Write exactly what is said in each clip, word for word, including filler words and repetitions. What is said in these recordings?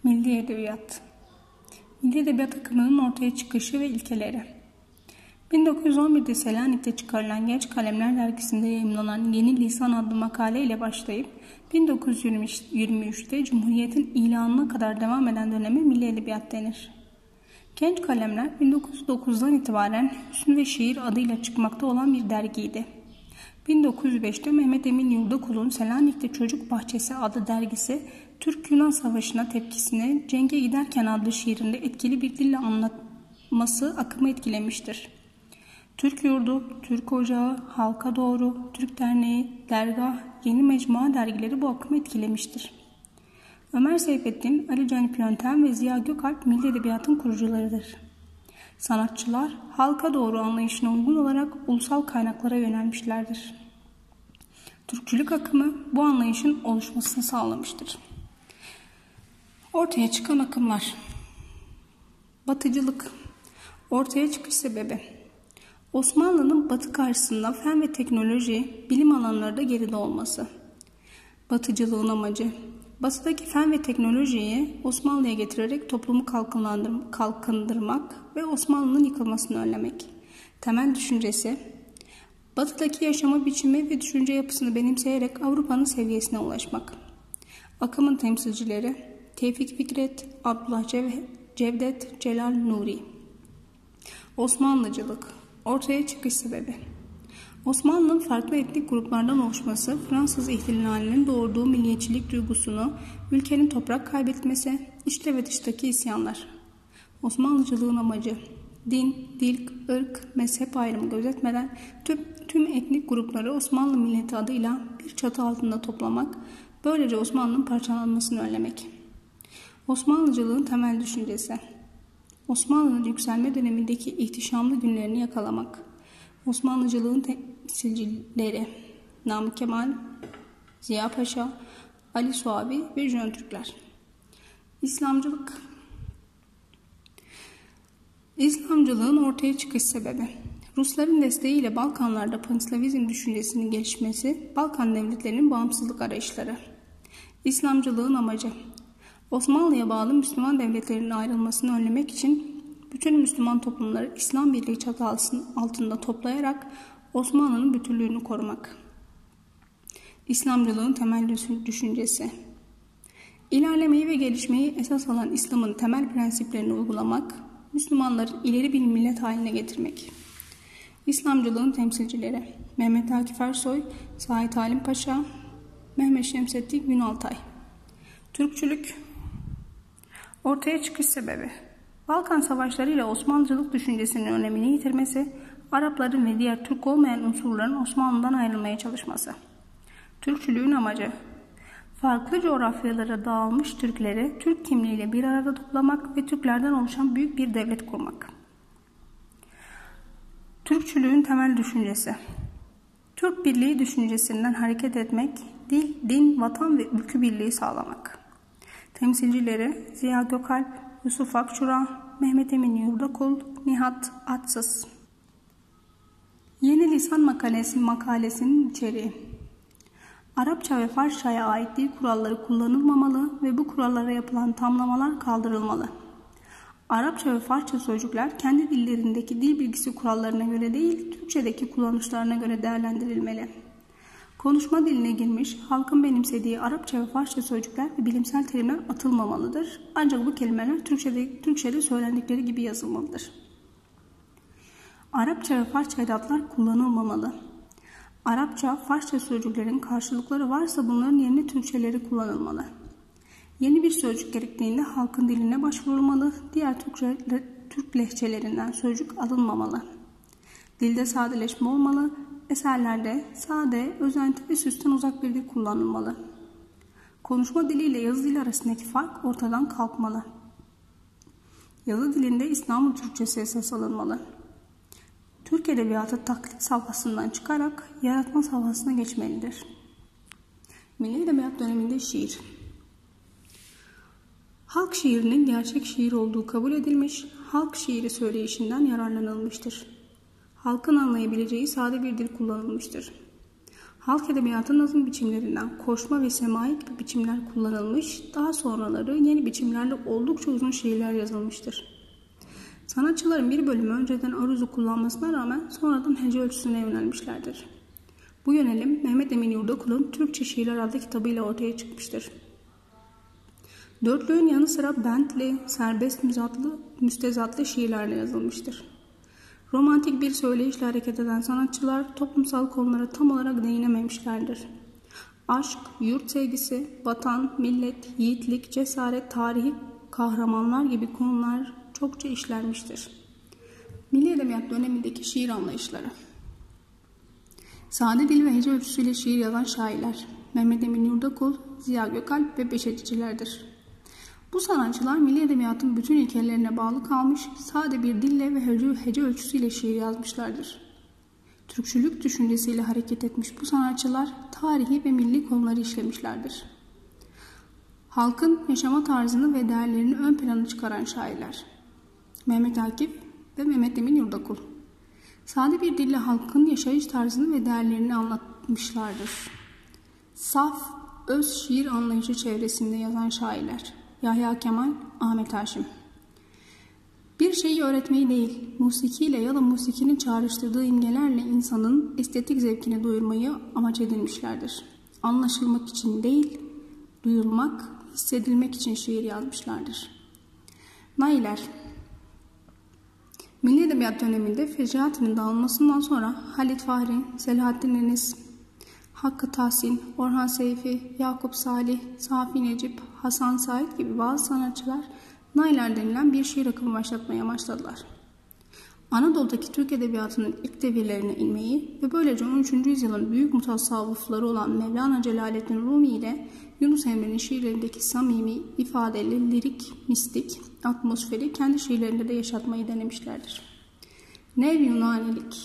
Milli Edebiyat. Milli Edebiyat akımının ortaya çıkışı ve ilkeleri. bin dokuz yüz on bir'de Selanik'te çıkarılan Genç Kalemler dergisinde yayımlanan Yeni Lisan adlı makale ile başlayıp bin dokuz yüz yirmi üç'te Cumhuriyet'in ilanına kadar devam eden döneme Milli Edebiyat denir. Genç Kalemler bin dokuz yüz dokuz'dan itibaren Hüsnü ve Şiir adıyla çıkmakta olan bir dergiydi. bin dokuz yüz beş'te Mehmet Emin Yurdakul'un Selanik'te Çocuk Bahçesi adlı dergisi Türk-Yunan Savaşı'na tepkisini Cenge Giderken adlı şiirinde etkili bir dille anlatması akımı etkilemiştir. Türk Yurdu, Türk Ocağı, Halka Doğru, Türk Derneği, Dergah, Yeni Mecmua dergileri bu akımı etkilemiştir. Ömer Seyfettin, Ali Canip Yöntem ve Ziya Gökalp Milli Edebiyat'ın kurucularıdır. Sanatçılar halka doğru anlayışına uygun olarak ulusal kaynaklara yönelmişlerdir. Türkçülük akımı bu anlayışın oluşmasını sağlamıştır. Ortaya çıkan akımlar. Batıcılık. Ortaya çıkış sebebi. Osmanlı'nın Batı karşısında fen ve teknoloji, bilim alanlarında geride olması. Batıcılığın amacı. Batı'daki fen ve teknolojiyi Osmanlı'ya getirerek toplumu kalkındırmak ve Osmanlı'nın yıkılmasını önlemek. Temel düşüncesi, Batı'daki yaşama biçimi ve düşünce yapısını benimseyerek Avrupa'nın seviyesine ulaşmak. Akımın temsilcileri, Tevfik Fikret, Abdullah Cevdet, Celal Nuri. Osmanlıcılık, ortaya çıkış sebebi. Osmanlı'nın farklı etnik gruplardan oluşması, Fransız ihtilalinin doğurduğu milliyetçilik duygusunu, ülkenin toprak kaybetmesi, içte ve dıştaki isyanlar. Osmanlıcılığın amacı, din, dil, ırk, mezhep ayrımı gözetmeden tüm, tüm etnik grupları Osmanlı milleti adıyla bir çatı altında toplamak, böylece Osmanlı'nın parçalanmasını önlemek. Osmanlıcılığın temel düşüncesi, Osmanlı'nın yükselme dönemindeki ihtişamlı günlerini yakalamak. Osmanlıcılığın temsilcileri Namık Kemal, Ziya Paşa, Ali Suavi ve Jön Türkler. İslamcılık. İslamcılığın ortaya çıkış sebebi. Rusların desteğiyle Balkanlarda Panslavizm düşüncesinin gelişmesi, Balkan devletlerinin bağımsızlık arayışları. İslamcılığın amacı. Osmanlı'ya bağlı Müslüman devletlerinin ayrılmasını önlemek için bütün Müslüman toplumları İslam Birliği çatısı altında toplayarak Osmanlı'nın bütünlüğünü korumak. İslamcılığın temel düşüncesi. İlerlemeyi ve gelişmeyi esas alan İslam'ın temel prensiplerini uygulamak, Müslümanları ileri bir millet haline getirmek. İslamcılığın temsilcileri Mehmet Akif Ersoy, Said Halim Paşa, Mehmet Şemsettin Günaltay. Türkçülük. Ortaya çıkış sebebi. Balkan Savaşları ile Osmanlıcılık düşüncesinin önemini yitirmesi, Arapların ve diğer Türk olmayan unsurların Osmanlı'dan ayrılmaya çalışması. Türkçülüğün amacı, farklı coğrafyalara dağılmış Türkleri Türk kimliğiyle bir arada toplamak ve Türklerden oluşan büyük bir devlet kurmak. Türkçülüğün temel düşüncesi, Türk birliği düşüncesinden hareket etmek, dil, din, vatan ve ülke birliği sağlamak. Temsilcileri Ziya Gökalp, Yusuf Akçura, Mehmet Emin Yurdakul, Nihat Atsız. Yeni Lisan makalesi, makalesinin içeriği. Arapça ve Farsça'ya ait dil kuralları kullanılmamalı ve bu kurallara yapılan tamlamalar kaldırılmalı. Arapça ve Farsça sözcükler kendi dillerindeki dil bilgisi kurallarına göre değil, Türkçedeki kullanışlarına göre değerlendirilmeli. Konuşma diline girmiş, halkın benimsediği Arapça ve Farsça sözcükler ve bilimsel terimler atılmamalıdır. Ancak bu kelimeler Türkçe'de, Türkçe'de söylendikleri gibi yazılmalıdır. Arapça ve Farsça edatlar kullanılmamalı. Arapça, Farsça sözcüklerin karşılıkları varsa bunların yerine Türkçeleri kullanılmalı. Yeni bir sözcük gerektiğinde halkın diline başvurulmalı, diğer Türkçe, Türk lehçelerinden sözcük alınmamalı. Dilde sadeleşme olmalı, eserlerde sade, özenti ve süsten uzak bir dil kullanılmalı. Konuşma dili ile yazı dili arasındaki fark ortadan kalkmalı. Yazı dilinde İstanbul Türkçesi esas alınmalı. Türk edebiyatı taklit safhasından çıkarak yaratma safhasına geçmelidir. Milli Edebiyat döneminde şiir. Halk şiirinin gerçek şiir olduğu kabul edilmiş, halk şiiri söyleyişinden yararlanılmıştır. Halkın anlayabileceği sade bir dil kullanılmıştır. Halk edebiyatı nazım biçimlerinden koşma ve semai gibi biçimler kullanılmış, daha sonraları yeni biçimlerle oldukça uzun şiirler yazılmıştır. Sanatçıların bir bölümü önceden aruzu kullanmasına rağmen sonradan hece ölçüsüne yönelmişlerdir. Bu yönelim Mehmet Emin Yurdakul'un Türkçe Şiirler adlı kitabıyla ortaya çıkmıştır. Dörtlüğün yanı sıra bentli, serbest müzatlı, müstezatlı şiirlerle yazılmıştır. Romantik bir söyleyişle hareket eden sanatçılar toplumsal konulara tam olarak değinememişlerdir. Aşk, yurt sevgisi, vatan, millet, yiğitlik, cesaret, tarihi kahramanlar gibi konular çokça işlenmiştir. Milli Edebiyat dönemindeki şiir anlayışları. Sade dil ve hece ölçüsüyle şiir yazan şairler Mehmet Emin Yurdakul, Ziya Gökalp ve Beşetçilerdir. Bu sanatçılar milli edebiyatın bütün ilkelerine bağlı kalmış, sade bir dille ve hece, hece ölçüsüyle şiir yazmışlardır. Türkçülük düşüncesiyle hareket etmiş bu sanatçılar tarihi ve milli konuları işlemişlerdir. Halkın yaşama tarzını ve değerlerini ön plana çıkaran şairler Mehmet Akif ve Mehmet Emin Yurdakul. Sade bir dille halkın yaşayış tarzını ve değerlerini anlatmışlardır. Saf, öz şiir anlayışı çevresinde yazan şairler Yahya Kemal, Ahmet Haşim. Bir şeyi öğretmeyi değil, musikiyle ya da musikinin çağrıştırdığı imgelerle insanın estetik zevkini duyurmayı amaç edinmişlerdir. Anlaşılmak için değil, duyulmak, hissedilmek için şiir yazmışlardır. Nailer. Milli Edebiyat döneminde Fecaati'nin dağılmasından sonra Halit Fahri, Selahattin Enes, Hakkı Tahsin, Orhan Seyfi, Yakup Salih, Safi Necip, Hasan Said gibi bazı sanatçılar Nailer denilen bir şiir akımı başlatmaya başladılar. Anadolu'daki Türk Edebiyatı'nın ilk devirlerine inmeyi ve böylece on üçüncü yüzyılın büyük mutasavvıfları olan Mevlana Celaleddin Rumi ile Yunus Emre'nin şiirlerindeki samimi, ifadeli, lirik, mistik atmosferi kendi şiirlerinde de yaşatmayı denemişlerdir. Nev Yunanilik.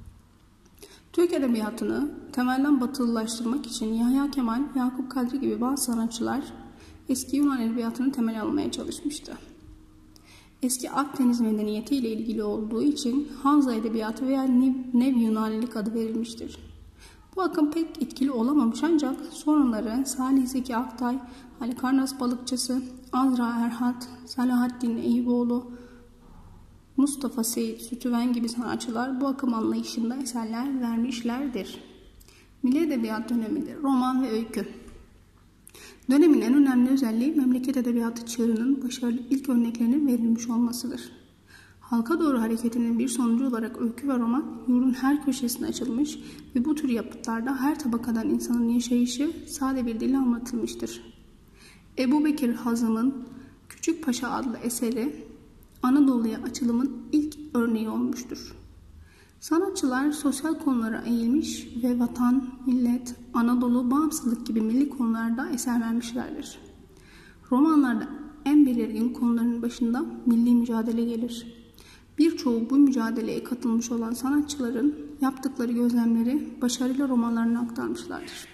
Türk Edebiyatı'nı temelden batılılaştırmak için Yahya Kemal, Yakup Kadri gibi bazı sanatçılar eski Yunan Edebiyatı'nı temel almaya çalışmıştı. Eski Akdeniz medeniyeti ile ilgili olduğu için Hanza Edebiyatı veya Nev Yunanilik adı verilmiştir. Bu akım pek etkili olamamış ancak sorunları Salih Zeki Aktay, Halikarnas Balıkçısı, Azra Erhat, Salahaddin Eyüboğlu, Mustafa Seyit Sütüven gibi sanatçılar bu akım anlayışında eserler vermişlerdir. Milli Edebiyat döneminde roman ve öykü. Dönemin en önemli özelliği memleket edebiyatı çığırının başarılı ilk örneklerinin verilmiş olmasıdır. Halka doğru hareketinin bir sonucu olarak öykü ve roman yurdun her köşesine açılmış ve bu tür yapıtlarda her tabakadan insanın yaşayışı sade bir dille anlatılmıştır. Ebu Bekir Hazım'ın Küçük Paşa adlı eseri Anadolu'ya açılımın ilk örneği olmuştur. Sanatçılar sosyal konulara eğilmiş ve vatan, millet, Anadolu, bağımsızlık gibi milli konularda eser vermişlerdir. Romanlarda en belirgin konuların başında milli mücadele gelir. Birçoğu bu mücadeleye katılmış olan sanatçıların yaptıkları gözlemleri başarıyla romanlarına aktarmışlardır.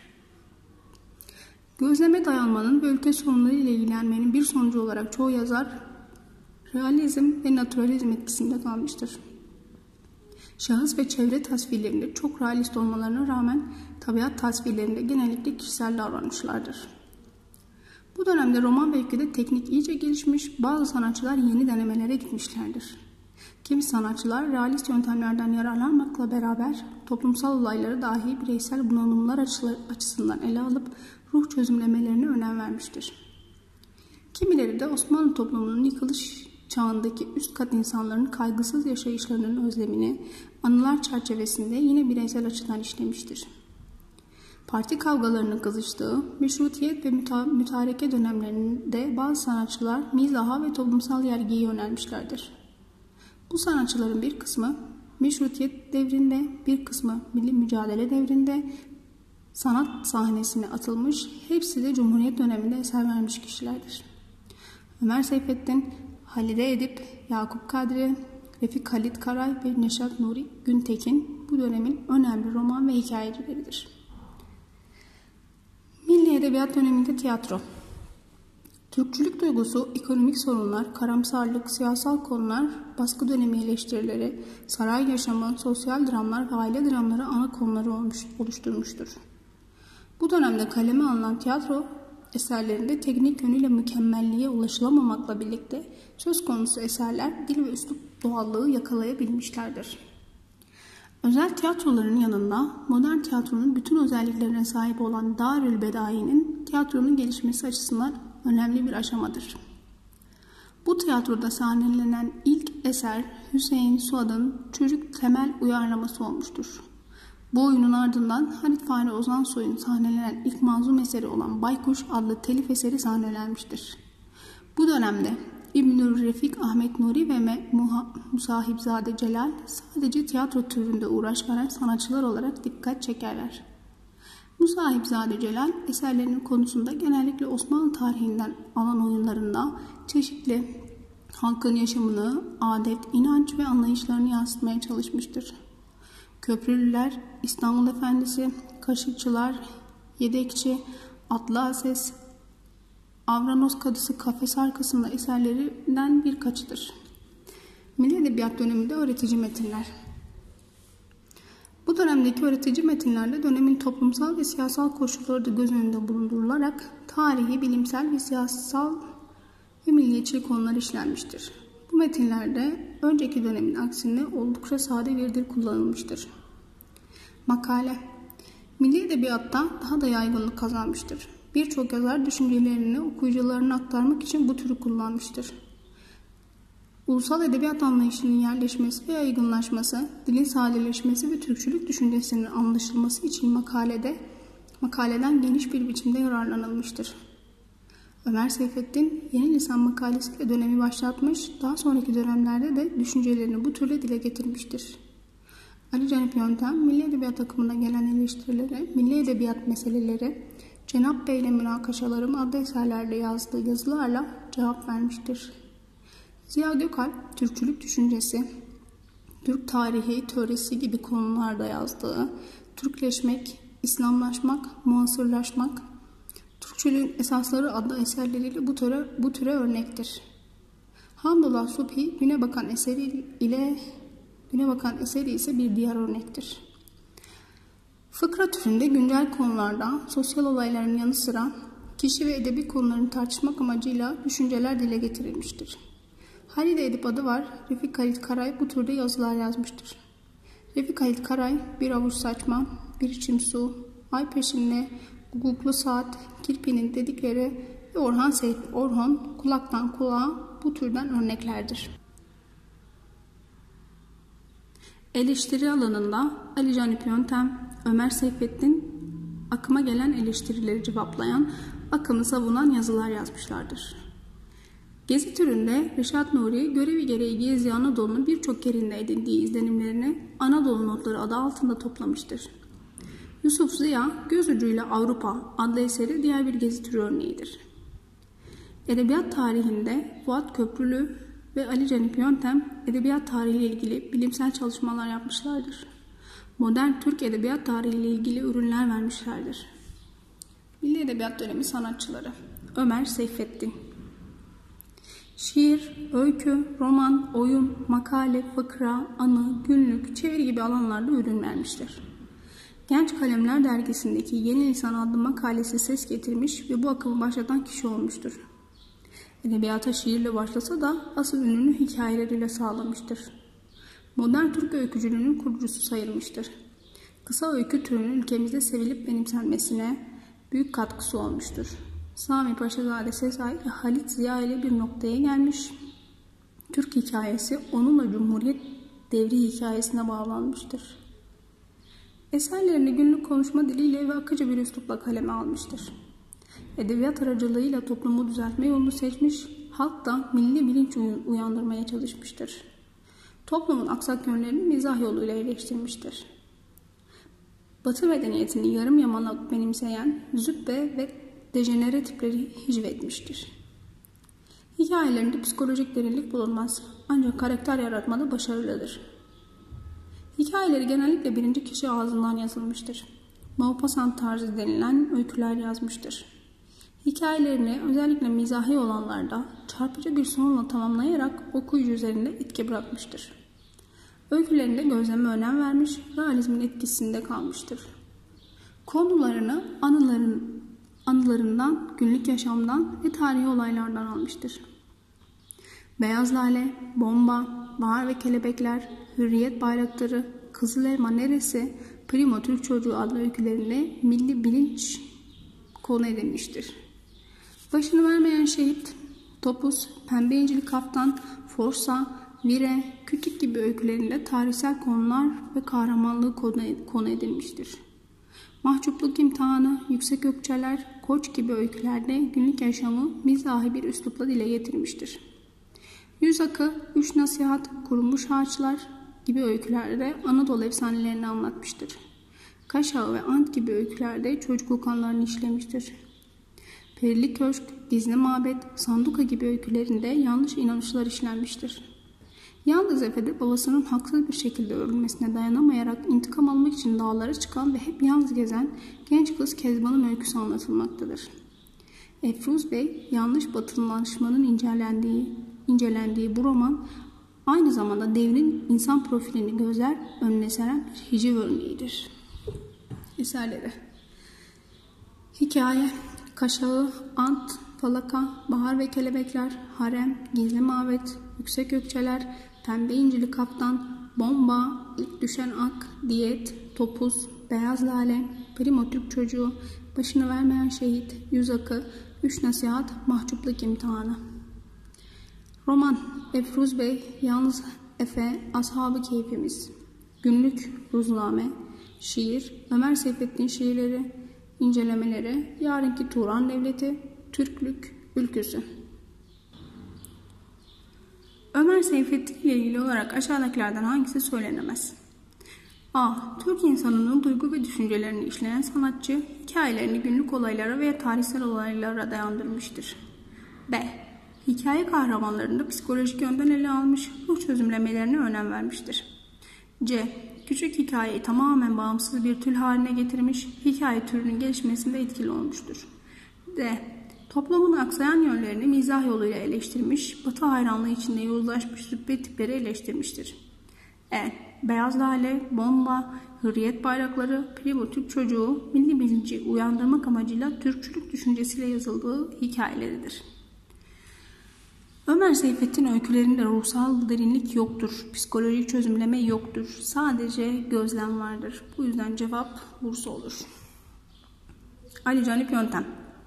Gözleme dayanmanın ve ülke sorunları ile ilgilenmenin bir sonucu olarak çoğu yazar realizm ve naturalizm etkisinde kalmıştır. Şahıs ve çevre tasvirlerinde çok realist olmalarına rağmen tabiat tasvirlerinde genellikle kişisel davranışlardır. Bu dönemde roman ve öyküde teknik iyice gelişmiş, bazı sanatçılar yeni denemelere gitmişlerdir. Kimi sanatçılar realist yöntemlerden yararlanmakla beraber toplumsal olayları dahi bireysel bunalımlar açısından ele alıp ruh çözümlemelerine önem vermiştir. Kimileri de Osmanlı toplumunun yıkılış çağındaki üst kat insanların kaygısız yaşayışlarının özlemini anılar çerçevesinde yine bireysel açıdan işlemiştir. Parti kavgalarının kızıştığı meşrutiyet ve müta mütareke dönemlerinde bazı sanatçılar mizaha ve toplumsal yergiye yönelmişlerdir. Bu sanatçıların bir kısmı meşrutiyet devrinde, bir kısmı milli mücadele devrinde sanat sahnesine atılmış, hepsi de Cumhuriyet döneminde eser vermiş kişilerdir. Ömer Seyfettin, Halide Edip, Yakup Kadri, Refik Halit Karay ve Neşat Nuri Güntekin bu dönemin önemli roman ve hikayecileridir. Milli Edebiyat döneminde tiyatro. Türkçülük duygusu, ekonomik sorunlar, karamsarlık, siyasal konular, baskı dönemi eleştirileri, saray yaşamı, sosyal dramlar ve aile dramları ana konuları olmuş, oluşturmuştur. Bu dönemde kaleme alınan tiyatro eserlerinde teknik yönüyle mükemmelliğe ulaşılamamakla birlikte söz konusu eserler dil ve üslup doğallığı yakalayabilmişlerdir. Özel tiyatroların yanında modern tiyatronun bütün özelliklerine sahip olan Darülbedai'nin tiyatronun gelişmesi açısından önemli bir aşamadır. Bu tiyatroda sahnelenen ilk eser Hüseyin Suad'ın Çocuk Temel uyarlaması olmuştur. Bu oyunun ardından Halit Fahri Ozansoy'un sahnelenen ilk manzum eseri olan Baykuş adlı telif eseri sahnelenmiştir. Bu dönemde İbnül Refik Ahmet Nuri ve Musahipzade Celal sadece tiyatro türünde uğraşan sanatçılar olarak dikkat çekerler. Musahipzade Celal eserlerinin konusunda genellikle Osmanlı tarihinden alan oyunlarında çeşitli halkın yaşamını, adet, inanç ve anlayışlarını yansıtmaya çalışmıştır. Köprülüler, İstanbul Efendisi, Kaşıkçılar, Yedekçi, Atlı Ases, Avranos Kadısı Kafes Arkasında eserlerinden birkaçıdır. Milli Edebiyat döneminde öğretici metinler. Bu dönemdeki öğretici metinlerde dönemin toplumsal ve siyasal koşulları da göz önünde bulundurularak tarihi, bilimsel ve siyasal ve milliyetçi konular işlenmiştir. Bu metinlerde önceki dönemin aksine oldukça sade bir dil kullanılmıştır. Makale, milli edebiyatta daha da yaygınlık kazanmıştır. Birçok yazar düşüncelerini okuyucularına aktarmak için bu türü kullanmıştır. Ulusal edebiyat anlayışının yerleşmesi ve yaygınlaşması, dilin sadeleşmesi ve Türkçülük düşüncesinin anlaşılması için makalede, makaleden geniş bir biçimde yararlanılmıştır. Ömer Seyfettin yeni lisan makalesiyle dönemi başlatmış, daha sonraki dönemlerde de düşüncelerini bu türle dile getirmiştir. Ali Canip Yöntem, Milli Edebiyat akımına gelen eleştirilere, milli edebiyat meseleleri, Cenap Bey ile Münakaşalarım adlı eserlerle yazdığı yazılarla cevap vermiştir. Ziya Gökalp, Türkçülük düşüncesi, Türk tarihi, teorisi gibi konularda yazdığı Türkleşmek, İslamlaşmak, muasırlaşmak, Türkçülüğün esasları adlı eserleriyle bu türe, bu türe örnektir. Hamdullah Subhi, Güne Bakan eseri ile Güne Bakan eseri ise bir diğer örnektir. Fıkra türünde güncel konularda sosyal olayların yanı sıra kişi ve edebi konularını tartışmak amacıyla düşünceler dile getirilmiştir. Halide Edip adı var, Refik Halit Karay bu türde yazılar yazmıştır. Refik Halit Karay, Bir Avuç Saçma, Bir İçim Su, Ay Peşinde, Guguklu Saat, Kirpi'nin Dedikleri ve Orhan Seyfi Orhon, Kulaktan Kulağa bu türden örneklerdir. Eleştiri alanında Ali Canip Yöntem, Ömer Seyfettin akıma gelen eleştirileri cevaplayan, akımı savunan yazılar yazmışlardır. Gezi türünde Reşat Nuri görevi gereği Gezi Anadolu'nun birçok yerinde edindiği izlenimlerini Anadolu Notları adı altında toplamıştır. Yusuf Ziya, Göz Ucuyla Avrupa adlı eseri diğer bir gezi türü örneğidir. Edebiyat tarihinde Fuat Köprülü ve Ali Canip Yöntem edebiyat tarihi ile ilgili bilimsel çalışmalar yapmışlardır. Modern Türk edebiyat tarihi ile ilgili ürünler vermişlerdir. Milli Edebiyat dönemi sanatçıları. Ömer Seyfettin. Şiir, öykü, roman, oyun, makale, fıkra, anı, günlük, çeviri gibi alanlarda ürün vermiştir. Genç Kalemler dergisindeki Yeni Lisan adlı makalesi ses getirmiş ve bu akımı başlatan kişi olmuştur. Edebiyata şiirle başlasa da asıl ününü hikayeleriyle sağlamıştır. Modern Türk öykücülüğünün kurucusu sayılmıştır. Kısa öykü türünün ülkemizde sevilip benimsenmesine büyük katkısı olmuştur. Sami Paşazade Sezai ve Halit Ziya ile bir noktaya gelmiş. Türk hikayesi onunla Cumhuriyet devri hikayesine bağlanmıştır. Eserlerini günlük konuşma diliyle ve akıcı bir üslupla kaleme almıştır. Edebiyat aracılığıyla toplumu düzeltme yolunu seçmiş, halk da milli bilinç uyandırmaya çalışmıştır. Toplumun aksak yönlerini mizah yoluyla eleştirmiştir. Batı medeniyetini yarım yamalak benimseyen züppe ve dejenere tipleri hicvetmiştir. Hikayelerinde psikolojik derinlik bulunmaz, ancak karakter yaratmada başarılıdır. Hikayeleri genellikle birinci kişi ağzından yazılmıştır. Maupassant tarzı denilen öyküler yazmıştır. Hikayelerini özellikle mizahi olanlarda çarpıcı bir sonla tamamlayarak okuyucu üzerinde etki bırakmıştır. Öykülerinde gözleme önem vermiş, realizmin etkisinde kalmıştır. Konularını anıların, anılarından, günlük yaşamdan ve tarihi olaylardan almıştır. Beyaz Lale, Bomba, Bahar ve Kelebekler, Hürriyet Bayrakları, Kızıl Elma Neresi, Primo Türk Çocuğu adlı öykülerinde milli bilinç konu edilmiştir. Başını vermeyen şehit, Topuz, Pembe İncili Kaftan, Forsa, Vire, Kütük gibi öykülerinde tarihsel konular ve kahramanlığı konu edilmiştir. Mahcupluk İmtihanı, Yüksek Ökçeler, Koç gibi öykülerde günlük yaşamı mizahi bir üslupla dile getirmiştir. Yüz Akı, Üç Nasihat, Kurumuş Ağaçlar gibi öykülerde Anadolu efsanelerini anlatmıştır. Kaş Ağı ve Ant gibi öykülerde çocukluk anılarını işlemiştir. Perili Köşk, Gizli Mabet, Sanduka gibi öykülerinde yanlış inanışlar işlenmiştir. Yalnız Efe'de babasının haksız bir şekilde öldürülmesine dayanamayarak intikam almak için dağlara çıkan ve hep yalnız gezen genç kız Kezban'ın öyküsü anlatılmaktadır. Efruz Bey, yanlış batılılaşmanın incelendiği, incelendiği bu roman aynı zamanda devrin insan profilini gözler önüne seren bir hiciv örneğidir. Eserleri: Hikaye, Kaş Ağı, Ant, Falaka, Bahar ve Kelebekler, Harem, Gizli Mabet, Yüksek Ökçeler, Pembe İncili Kaftan, Bomba, İlk Düşen Ak, Diyet, Topuz, Beyaz Lale, Primo Türk Çocuğu, Başını Vermeyen Şehit, Yüz Akı, Üç Nasihat, Mahcupluk İmtihanı. Roman, Efruz Bey, Yalnız Efe, Ashab-ı Keyfimiz. Günlük, Ruzname. Şiir, Ömer Seyfettin şiirleri, incelemeleri, Yarınki Turan Devleti, Türklük, Ülküsü. Ömer Seyfettin ile ilgili olarak aşağıdakilerden hangisi söylenemez? A. Türk insanının duygu ve düşüncelerini işleyen sanatçı, hikayelerini günlük olaylara veya tarihsel olaylara dayandırmıştır. B. Hikaye kahramanlarında psikolojik yönden ele almış, ruh çözümlemelerine önem vermiştir. C. Küçük hikayeyi tamamen bağımsız bir tür haline getirmiş, hikaye türünün gelişmesinde etkili olmuştur. D. Toplumun aksayan yönlerini mizah yoluyla eleştirmiş, Batı hayranlığı içinde yozlaşmış züppe tipleri eleştirmiştir. E. Beyaz Lale, Bomba, Hürriyet Bayrakları, Primo Türk Çocuğu, milli bilinci uyandırmak amacıyla Türkçülük düşüncesiyle yazıldığı hikayeleridir. Ömer Seyfettin öykülerinde ruhsal derinlik yoktur, psikolojik çözümleme yoktur, sadece gözlem vardır. Bu yüzden cevap Bursa olur. Ali Canip Yöntem.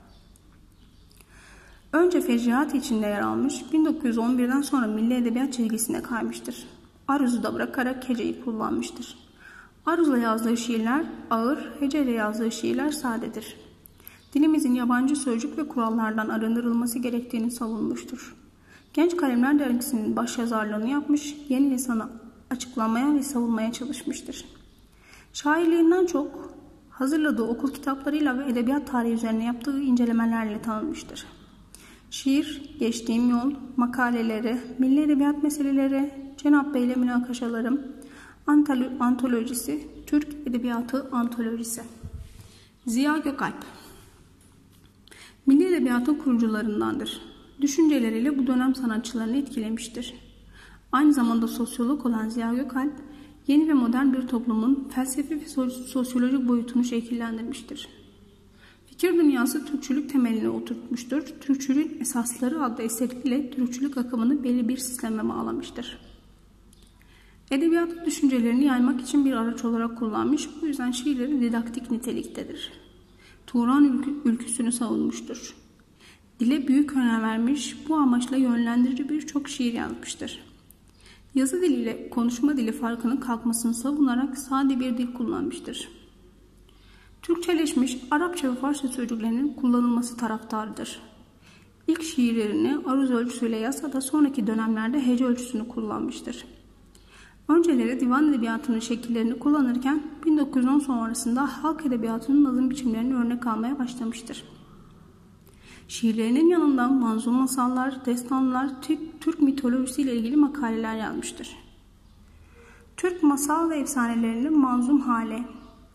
Önce fecriat içinde yer almış, bin dokuz yüz on birden sonra milli edebiyat çizgisine kaymıştır. Aruz'u da bırakarak heceyi kullanmıştır. Aruz'la yazdığı şiirler ağır, heceyle yazdığı şiirler sadedir. Dilimizin yabancı sözcük ve kurallardan arındırılması gerektiğini savunmuştur. Genç Kalemler Dergisi'nin başyazarlığını yapmış, yeni lisanı açıklamaya ve savunmaya çalışmıştır. Şairliğinden çok hazırladığı okul kitaplarıyla ve edebiyat tarihi üzerine yaptığı incelemelerle tanınmıştır. Şiir, Geçtiğim Yol, makaleleri, milli edebiyat meseleleri, Cenap Bey ile münakaşalarım, antolojisi, Türk Edebiyatı Antolojisi. Ziya Gökalp. Milli edebiyatın kurucularındandır. Düşünceleriyle bu dönem sanatçılarını etkilemiştir. Aynı zamanda sosyolog olan Ziya Gökalp, yeni ve modern bir toplumun felsefi ve sosyolojik boyutunu şekillendirmiştir. Fikir dünyası Türkçülük temelini oturtmuştur. Türkçülük Esasları adlı eseriyle Türkçülük akımını belli bir sisteme bağlamıştır. Edebiyatın düşüncelerini yaymak için bir araç olarak kullanmış, bu yüzden şiirleri didaktik niteliktedir. Turan ülküsünü savunmuştur. Dile büyük önem vermiş, bu amaçla yönlendirici birçok şiir yazmıştır. Yazı diliyle konuşma dili farkının kalkmasını savunarak sade bir dil kullanmıştır. Türkçeleşmiş Arapça ve Farsça sözcüklerinin kullanılması taraftarıdır. İlk şiirlerini aruz ölçüsüyle yazsa da sonraki dönemlerde hece ölçüsünü kullanmıştır. Önceleri divan edebiyatının şekillerini kullanırken bin dokuz yüz on sonrasında halk edebiyatının nazım biçimlerini örnek almaya başlamıştır. Şiirlerinin yanında manzum masallar, destanlar, Türk, Türk mitolojisi ile ilgili makaleler yazmıştır. Türk masal ve efsanelerinin manzum hale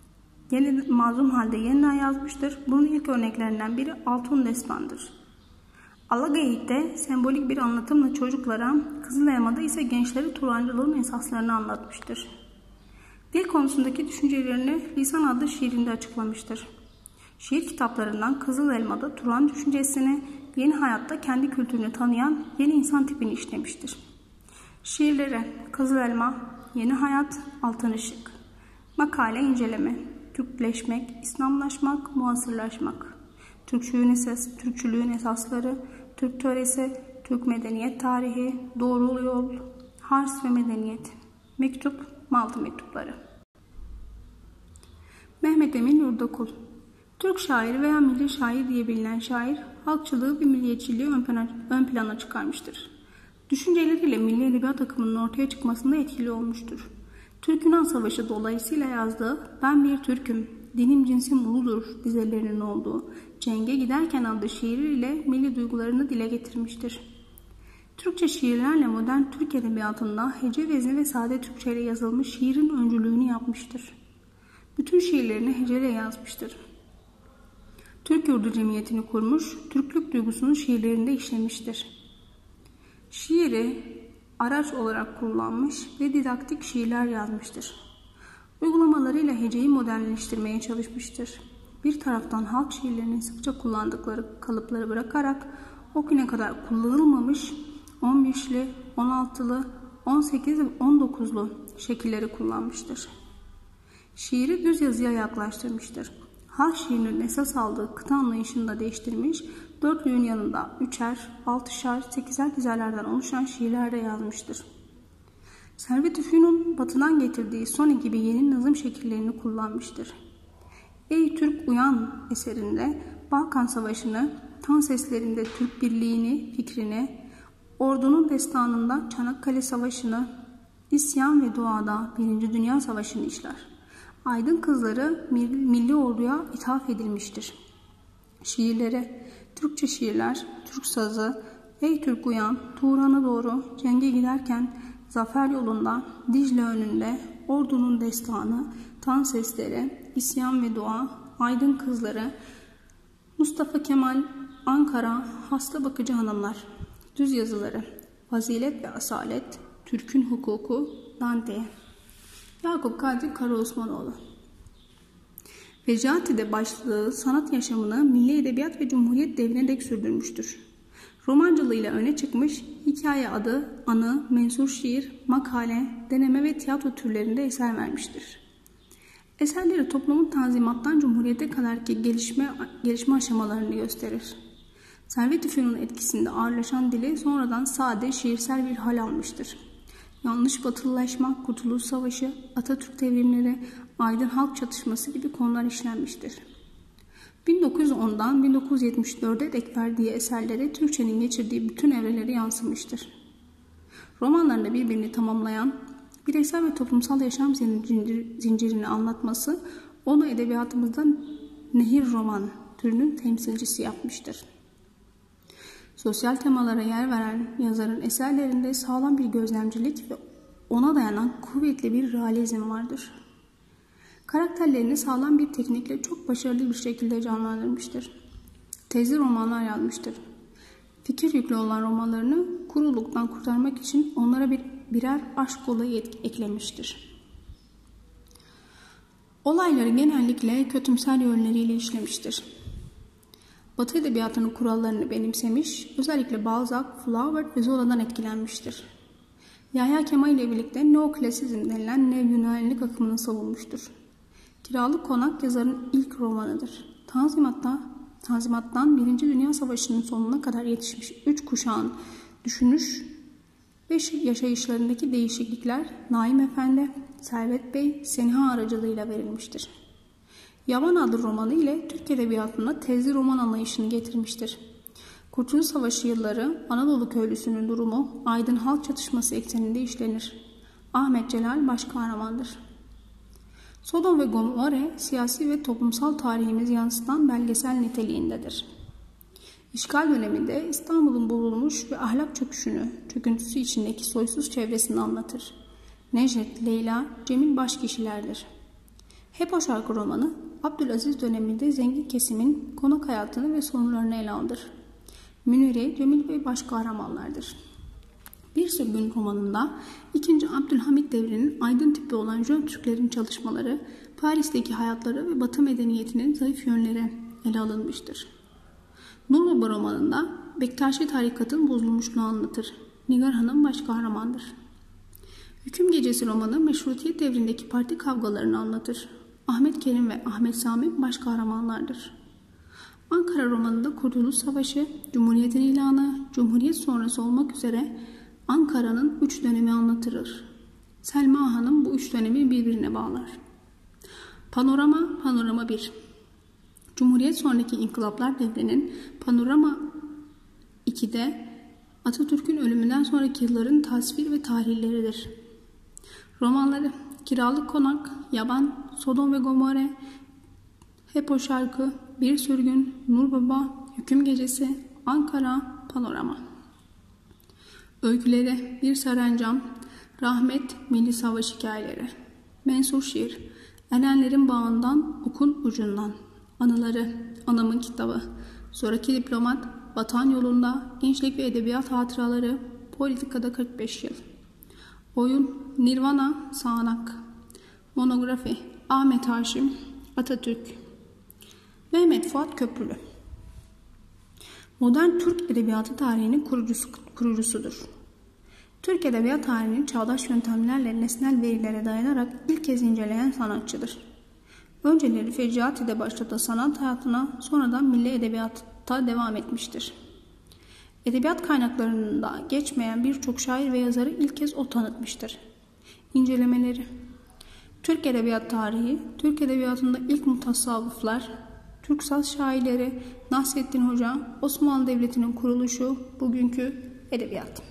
yeni, mazlum halde yeniden yazmıştır. Bunun ilk örneklerinden biri Altun Destan'dır. Alageyik'te sembolik bir anlatımla çocuklara, Kızıl Elma'da ise gençlere Turancılığın esaslarını anlatmıştır. Dil konusundaki düşüncelerini Lisan adlı şiirinde açıklamıştır. Şiir kitaplarından Kızıl Elma'da Turan düşüncesini, Yeni Hayat'ta kendi kültürünü tanıyan yeni insan tipini işlemiştir. Şiirleri Kızıl Elma, Yeni Hayat, Altın Işık. Makale inceleme, Türkleşmek, İslamlaşmak, muasırlaşmak. Türkçülüğün, esas, Türkçülüğün esasları, Türk töresi, Türk medeniyet tarihi, doğru yol, Hars ve medeniyet. Mektup, Malta mektupları. Mehmet Emin Yurdakul, Türk şairi veya milli şair diye bilinen şair, halkçılığı ve milliyetçiliği ön plana, ön plana çıkarmıştır. Düşünceleriyle milli edebiyat akımının ortaya çıkmasında etkili olmuştur. Türk-Yunan Savaşı dolayısıyla yazdığı "Ben bir Türk'üm, dinim cinsim uludur" dizelerinin olduğu "Cenge Giderken" adlı şiiriyle milli duygularını dile getirmiştir. Türkçe şiirlerle modern Türk edebiyatında hece, vezne ve sade Türkçe ile yazılmış şiirin öncülüğünü yapmıştır. Bütün şiirlerini heceyle yazmıştır. Türk Yurdu Cemiyeti'ni kurmuş, Türklük duygusunu şiirlerinde işlemiştir. Şiiri araç olarak kullanmış ve didaktik şiirler yazmıştır. Uygulamalarıyla heceyi modernleştirmeye çalışmıştır. Bir taraftan halk şiirlerinin sıkça kullandıkları kalıpları bırakarak o güne kadar kullanılmamış on beşli, on altılı, on sekiz ve on dokuzlu şekilleri kullanmıştır. Şiiri düz yazıya yaklaştırmıştır. Halk şiirinin esas aldığı kıta anlayışını da değiştirmiş, dörtlüğün yanında üçer, altışar, sekizer dizelerden oluşan şiirler de yazmıştır. Servet-i Fünun batıdan getirdiği soni gibi yeni nazım şekillerini kullanmıştır. Ey Türk Uyan eserinde Balkan Savaşı'nı, tan seslerinde Türk birliğini, fikrini, ordunun destanında Çanakkale Savaşı'nı, isyan ve duada Birinci Dünya Savaşı'nı işler. Aydın kızları milli orduya ithaf edilmiştir. Şiirleri Türkçe şiirler, Türk sazı, Ey Türk Uyan, Turan'a doğru, Cenge Giderken, Zafer Yolunda, Dicle Önünde, Ordunun Destanı, Tan Sesleri, İsyan ve Dua, Aydın Kızları, Mustafa Kemal, Ankara, Hasta Bakıcı Hanımlar. Düz yazıları Fazilet ve Asalet, Türk'ün Hukuku, Dante. Yakup Kadri Karaosmanoğlu. Fecati'de başladığı sanat yaşamını milli edebiyat ve cumhuriyet devrine dek sürdürmüştür. Romancılığıyla öne çıkmış, hikaye adı, anı, mensur şiir, makale, deneme ve tiyatro türlerinde eser vermiştir. Eserleri toplumun tanzimattan cumhuriyete kadarki gelişme, gelişme aşamalarını gösterir. Servet-i Fünun etkisinde ağırlaşan dili sonradan sade, şiirsel bir hal almıştır. Yanlış batılılaşma, Kurtuluş Savaşı, Atatürk devrimleri, Aydın halk çatışması gibi konular işlenmiştir. bin dokuz yüz ondan bin dokuz yüz yetmiş dörde dek verdiği eserleri Türkçenin geçirdiği bütün evreleri yansımıştır. Romanlarında birbirini tamamlayan, bireysel ve toplumsal yaşam zincirini anlatması onu edebiyatımızda nehir roman türünün temsilcisi yapmıştır. Sosyal temalara yer veren yazarın eserlerinde sağlam bir gözlemcilik ve ona dayanan kuvvetli bir realizm vardır. Karakterlerini sağlam bir teknikle çok başarılı bir şekilde canlandırmıştır. Tezli romanlar yazmıştır. Fikir yüklü olan romanlarını kuruluktan kurtarmak için onlara bir birer aşk olayı eklemiştir. Olayları genellikle kötümser yönleriyle işlemiştir. Batı edebiyatının kurallarını benimsemiş, özellikle Balzac, Flaubert ve Zola'dan etkilenmiştir. Yahya Kemal ile birlikte neoklasizm denilen Neo-Yunanilik akımını savunmuştur. Kiralık Konak yazarın ilk romanıdır. Tanzimat'ta, Tanzimat'tan Birinci Dünya Savaşı'nın sonuna kadar yetişmiş üç kuşağın düşünüş ve yaşayışlarındaki değişiklikler Naim Efendi, Servet Bey, Seniha aracılığıyla verilmiştir. Yavan adlı romanı ile Türk edebiyatına tezli roman anlayışını getirmiştir. Kurtuluş Savaşı yılları Anadolu köylüsünün durumu Aydın halk çatışması ekseninde işlenir. Ahmet Celal baş kahramandır. Sodom ve Gomorre siyasi ve toplumsal tarihimizi yansıtan belgesel niteliğindedir. İşgal döneminde İstanbul'un bozulmuş ve ahlak çöküşünü, çöküntüsü içindeki soysuz çevresini anlatır. Necdet, Leyla, Cemil baş kişilerdir. Hep Şarkı romanı, Abdülaziz döneminde zengin kesimin konak hayatını ve sorunlarını ele alır. Münire, Cemil Bey baş kahramanlardır. Bir Sürgün romanında ikinci. Abdülhamit devrinin aydın tipi olan Jön Türklerin çalışmaları, Paris'teki hayatları ve Batı medeniyetinin zayıf yönleri ele alınmıştır. Nur Baba romanında Bektaşi tarikatın bozulmuşluğunu anlatır. Nigar Hanım baş kahramandır. Hüküm Gecesi romanı Meşrutiyet devrindeki parti kavgalarını anlatır. Ahmet Kerim ve Ahmet Sami baş kahramanlardır. Ankara romanında Kurtuluş Savaşı, Cumhuriyet'in ilanı, Cumhuriyet sonrası olmak üzere Ankara'nın üç dönemi anlatılır. Selma Hanım bu üç dönemi birbirine bağlar. Panorama, Panorama bir. Cumhuriyet sonraki inkılaplar devrinin Panorama iki'de Atatürk'ün ölümünden sonraki yılların tasvir ve tahlilleridir. Romanları Kiralık Konak, Yaban, Sodom ve Gomorre, Hep O Şarkı, Bir Sürgün, Nur Baba, Hüküm Gecesi, Ankara, Panorama. Öyküleri Bir Serencam, Rahmet, Milli Savaş Hikayeleri. Mensur şiir, Erenlerin bağından, okun ucundan. Anıları, Anamın kitabı. Sonraki diplomat, Vatan yolunda, Gençlik ve Edebiyat hatıraları, Politikada kırk beş yıl. Oyun, Nirvana, Sağanak. Monografi, Ahmet Haşim, Atatürk. Mehmet Fuat Köprülü. Modern Türk Edebiyatı tarihinin kurucusu, kurucusudur. Türk Edebiyat tarihinin çağdaş yöntemlerle nesnel verilere dayanarak ilk kez inceleyen sanatçıdır. Önceleri Feccaati'de başladığı sanat hayatına, sonradan milli edebiyatta devam etmiştir. Edebiyat kaynaklarında geçmeyen birçok şair ve yazarı ilk kez o tanıtmıştır. İncelemeleri: Türk Edebiyat Tarihi, Türk Edebiyatı'nda ilk mutasavvıflar, Türk saz şairleri, Nasrettin Hoca, Osmanlı Devleti'nin kuruluşu, bugünkü edebiyat.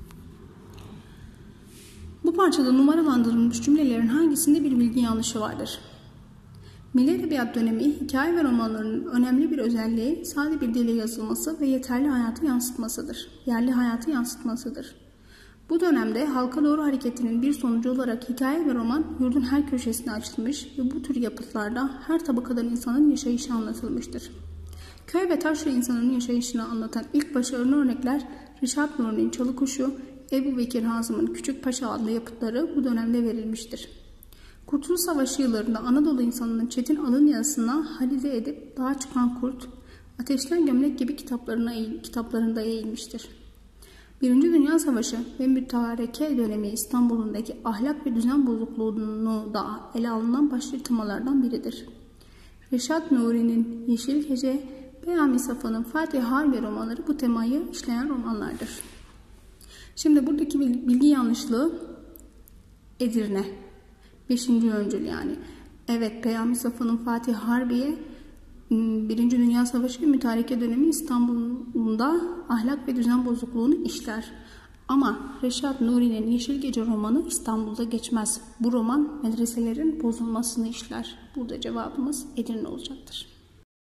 Bu parçada numaralandırılmış cümlelerin hangisinde bir bilgi yanlışı vardır? Milli Edebiyat dönemi hikaye ve romanlarının önemli bir özelliği sade bir dille yazılması ve yeterli hayatı yansıtmasıdır. Yerli hayatı yansıtmasıdır. Bu dönemde halka doğru hareketinin bir sonucu olarak hikaye ve roman yurdun her köşesine açılmış ve bu tür yapıtlarda her tabakadan insanın yaşayışı anlatılmıştır. Köy ve taşra insanının yaşayışını anlatan ilk başarılı örnekler Reşat Nuri'nin Çalıkuşu, Ebu Bekir Hazım'ın Küçük Paşa adlı yapıtları bu dönemde verilmiştir. Kurtuluş Savaşı yıllarında Anadolu insanının çetin alın yazısına Halide Edip, Dağa Çıkan Kurt, Ateşten Gömlek gibi kitaplarına, kitaplarında eğilmiştir. Birinci Dünya Savaşı ve mütareke dönemi İstanbul'undaki ahlak ve düzen bozukluğunu da ele alınan başlı temalardan biridir. Reşat Nuri'nin Yeşil Gece, Peyami Safa'nın Fatih Harbi romanları bu temayı işleyen romanlardır. Şimdi buradaki bilgi yanlışlığı Edirne. Beşinci öncül yani. Evet, Peyami Safa'nın Fatih Harbiye Birinci Dünya Savaşı ve mütareke dönemi İstanbul'da ahlak ve düzen bozukluğunu işler. Ama Reşat Nuri'nin Yeşil Gece romanı İstanbul'da geçmez. Bu roman medreselerin bozulmasını işler. Burada cevabımız Edirne olacaktır.